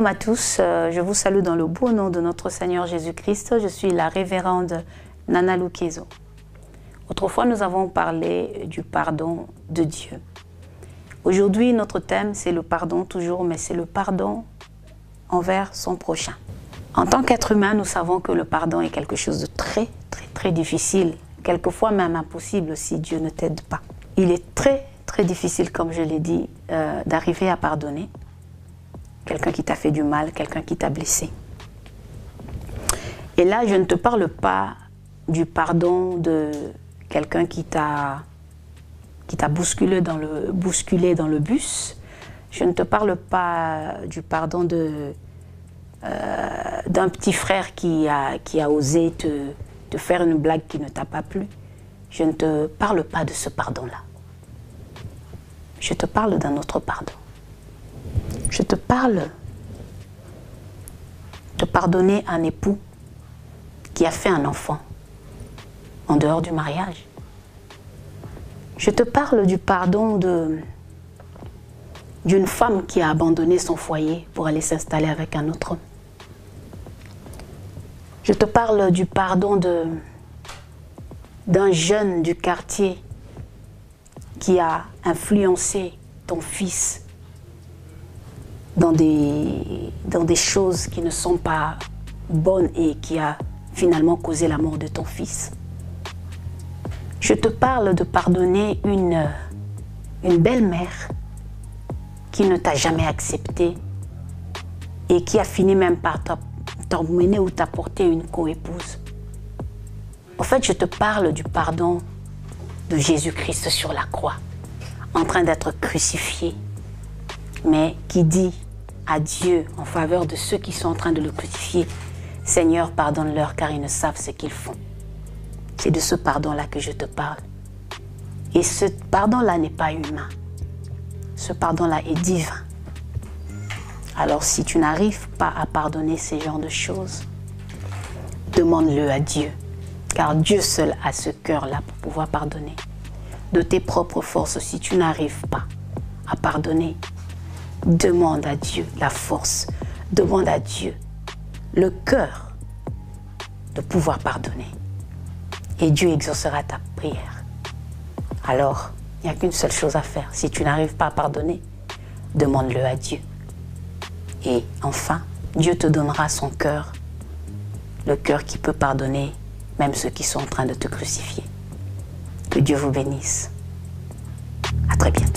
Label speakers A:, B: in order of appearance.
A: à tous, je vous salue dans le beau nom de notre Seigneur Jésus-Christ. Je suis la révérende Nana Lukezo. Autrefois, nous avons parlé du pardon de Dieu. Aujourd'hui, notre thème, c'est le pardon toujours, mais c'est le pardon envers son prochain. En tant qu'être humain, nous savons que le pardon est quelque chose de très difficile, quelquefois même impossible si Dieu ne t'aide pas. Il est très difficile, comme je l'ai dit, d'arriver à pardonner quelqu'un qui t'a fait du mal, quelqu'un qui t'a blessé. Et là, je ne te parle pas du pardon de quelqu'un qui t'a bousculé dans le bus. Je ne te parle pas du pardon d'un petit frère qui a osé te faire une blague qui ne t'a pas plu. Je ne te parle pas de ce pardon-là. Je te parle d'un autre pardon. Je te parle de pardonner un époux qui a fait un enfant en dehors du mariage. Je te parle du pardon d'une femme qui a abandonné son foyer pour aller s'installer avec un autre homme. Je te parle du pardon d'un jeune du quartier qui a influencé ton fils dans des choses qui ne sont pas bonnes et qui a finalement causé la mort de ton fils. Je te parle de pardonner une belle-mère qui ne t'a jamais accepté et qui a fini même par t'emmener ou t'apporter une coépouse. En fait, je te parle du pardon de Jésus-Christ sur la croix, en train d'être crucifié, mais qui dit à Dieu en faveur de ceux qui sont en train de le crucifier, « Seigneur, pardonne-leur car ils ne savent ce qu'ils font. » C'est de ce pardon-là que je te parle. Et ce pardon-là n'est pas humain. Ce pardon-là est divin. Alors si tu n'arrives pas à pardonner ces genres de choses, demande-le à Dieu. Car Dieu seul a ce cœur-là pour pouvoir pardonner. De tes propres forces, si tu n'arrives pas à pardonner, demande à Dieu la force. Demande à Dieu le cœur de pouvoir pardonner. Et Dieu exaucera ta prière. Alors, il n'y a qu'une seule chose à faire. Si tu n'arrives pas à pardonner, demande-le à Dieu. Et enfin, Dieu te donnera son cœur, le cœur qui peut pardonner même ceux qui sont en train de te crucifier. Que Dieu vous bénisse. À très bientôt.